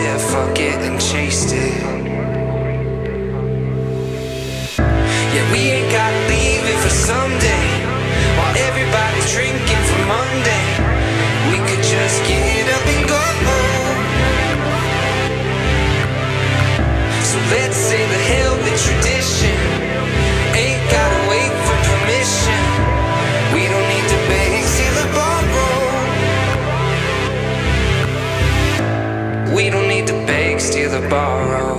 said fuck it and chased it. Yeah, we ain't gotta leave it for someday, while everybody's drinking for Monday. We could just get up and go. So let's say the hell with tradition. Ain't gotta wait for permission. We don't need to beg, steal or borrow. We don't need to beg, steal or borrow.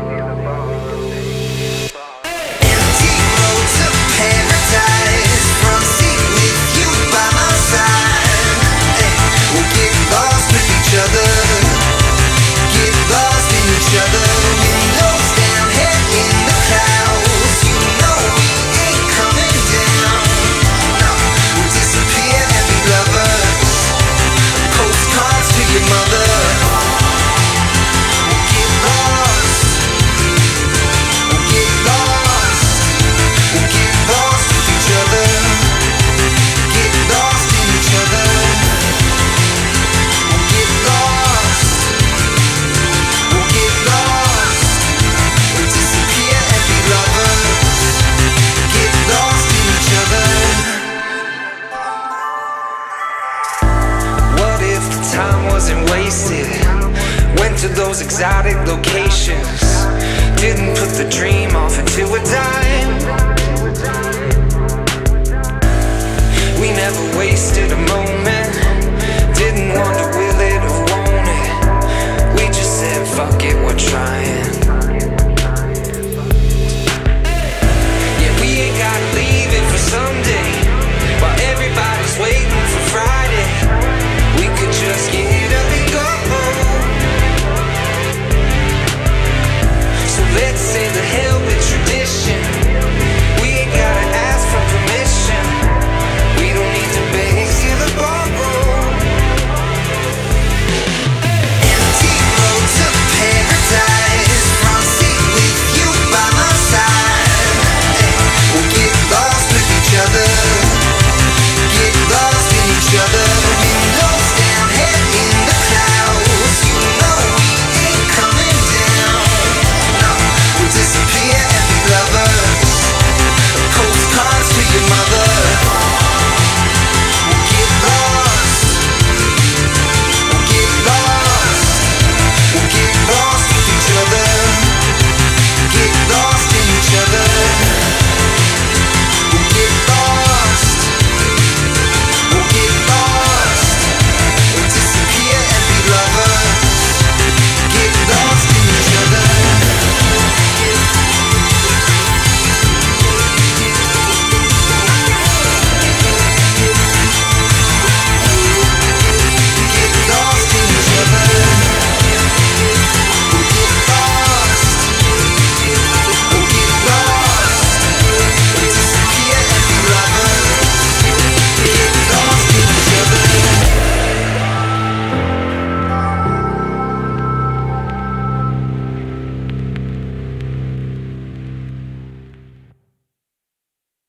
Empty roads of paradise, front seat with you by my side. Hey, we'll get lost with each other, get lost in each other. Windows down, head in the clouds. You know we ain't coming down. No, we'll disappear and be lovers. Postcards to your mother. We'll get lost. We'll get lost. We'll get lost with each other. Get lost in each other. We'll get lost. We'll get lost. We'll disappear and be lovers. Get lost in each other. What if the time wasn't wasted? Went to those exotic locations, didn't put the dream off until we're dying. We never wasted a moment.